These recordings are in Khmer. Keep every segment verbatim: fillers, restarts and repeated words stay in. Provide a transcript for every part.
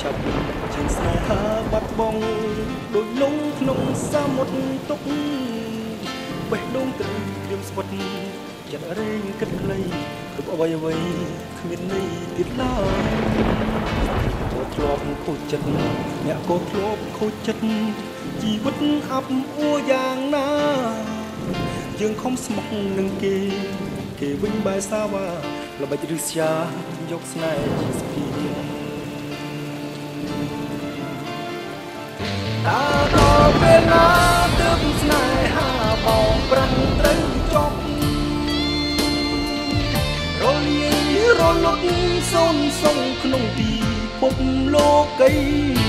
ចាប់ជាស្នេហាបាត់បង់ដូចលងក្នុងសមុទ្រទុកបេះដូងទៅព្រៀមស្វិតចិត្តរែងគិតខ្លីគ្រប់អ្វីអ្វីគ្មានន័យទៀតឡើយក៏ធ្លាប់ខូចចិត្តអ្នកក៏ធ្លាប់ខូចចិត្តជីវិតអាប់អួរយ៉ាងណាយើងខំស្មោះនឹងគេគេវិញបែរសាវ៉ាល្បិចឬស្យាយកស្នេហ៍ជាស្ពានតើដល់ពេលណាទើបស្នេហាបងប្រាំងត្រូវចប់រលាយរលត់សូនសងក្នុងទីពុកលោកី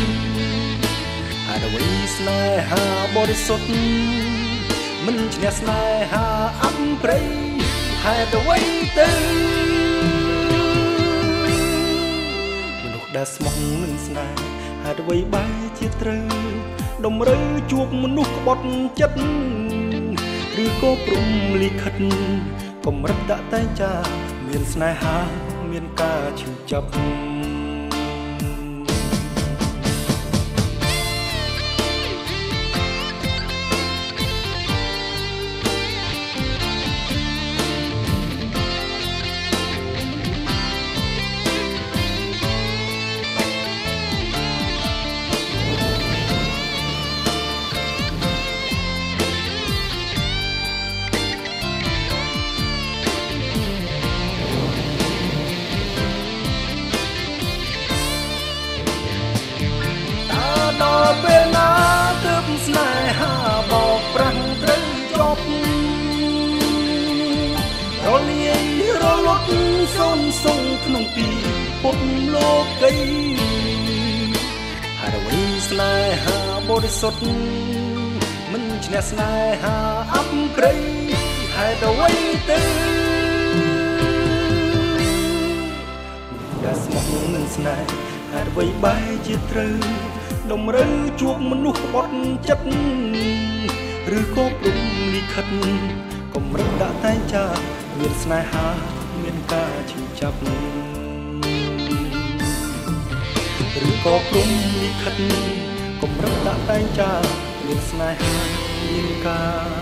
ហើយអ្វីស្នេហាបរិសុទ្ធមិនឈ្នះស្នេហាអប់ព្រៃហេតុអ្វីទៅមនុស្សដែលស្មោះនឹងស្នេហ៍ហេតុអ្វីបែរជាត្រូវតម្រូវជួបមនុស្សក្បត់ចិត្តឬក៏ព្រំលិខិតកម្រិតដាក់តែចាមានស្នេហាមានការឈឺចាប់ដល់ពេលណាទើបស្នេហាបោកប្រាំងត្រូវចប់រលាយរលត់សូនសងក្នុងទីពុកលោកីហើយអ្វីស្នេហាបរិសុទ្ធមិនឈ្នះស្នេហាអប់ព្រៃហេតុអ្វីទៅដែលស្មោះនឹងស្នេហ៍ហេតុអ្វីបែរជាត្រូវតម្រូវជួបមនុស្សក្បត់ចិត្តឬក៏ព្រំលិខិតកម្រិតដាក់តែចាមានស្នេហាមានការឈឺចាប់ឬក៏ព្រំលិខិតកម្រិតដាក់តែចាមានស្នេហាមានការ